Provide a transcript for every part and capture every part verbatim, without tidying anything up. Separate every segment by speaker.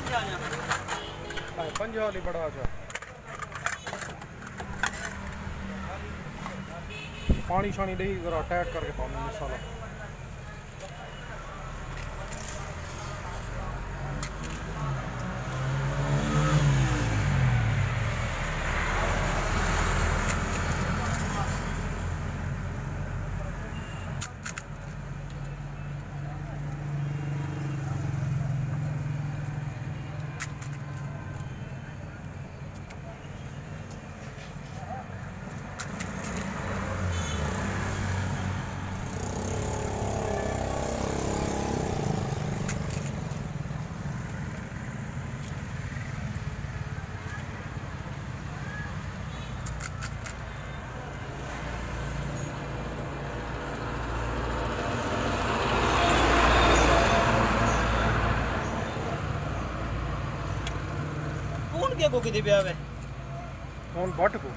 Speaker 1: पंजा वाली बड़ा जा पानी शानी दे जरा टाइट करके पाऊंगा मसाला।
Speaker 2: क्या को कितने पे आवे
Speaker 1: कौन बट को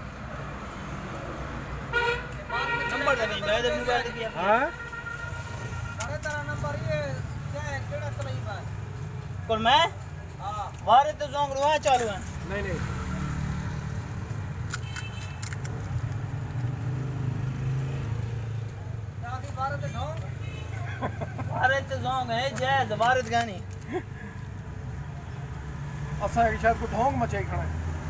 Speaker 2: नंबर का नहीं मैं तो मोबाइल दिया
Speaker 1: हां
Speaker 2: अरे तेरा नंबर ये क्या है केड़ा चलाई बात कौन मैं हां बाहर तो जोंग रहा चालू है
Speaker 1: नहीं नहीं
Speaker 2: दादी बाहर तो ढोंग बाहर तो जोंग है जय बाहर का नहीं
Speaker 1: असा शायद को ढोंग मचाई खड़ा है।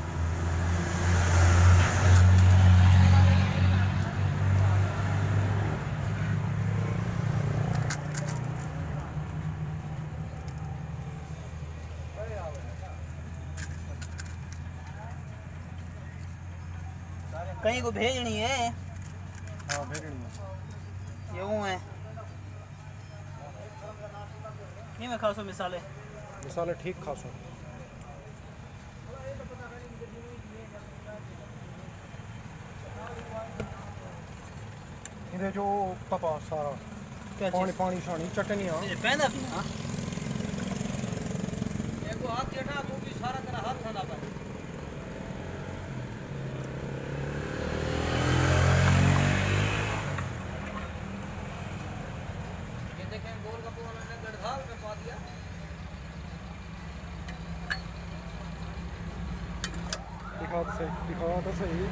Speaker 2: कहीं को भेजनी है
Speaker 1: हाँ भेजनी है
Speaker 2: यूं है नहीं मैं खासो मिसाले
Speaker 1: मिसाले ठीक खासो इधर जो पपा सारा क्या पानी पानी शानी चटनियाँ
Speaker 2: ये पहना भी हाँ ये को हाथ चढ़ा वो भी सारा तेरा हाथ थाना पर ये देखें गोलगप्पे वाले ने गढ़धाल में पा दिया
Speaker 1: दिखा तो दिखा तो सही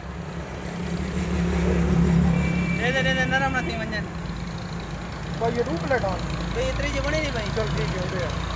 Speaker 2: दे दे दे नरम नहीं मंजन
Speaker 1: भाई ये दो प्लेट आ
Speaker 2: भाई इतनी जी बनी नहीं भाई
Speaker 1: चल ठीक है हो गया।